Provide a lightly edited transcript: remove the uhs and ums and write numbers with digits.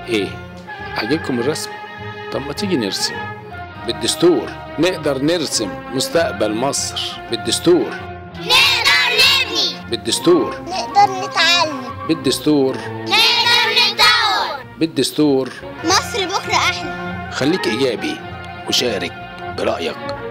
ايه عجبكم الرسم؟ طب ما تيجي نرسم. بالدستور نقدر نرسم مستقبل مصر. بالدستور نقدر نبني. بالدستور نقدر نتعلم. بالدستور نقدر نتطور. بالدستور مصر بكرة أحلى. خليك إيجابي وشارك برأيك.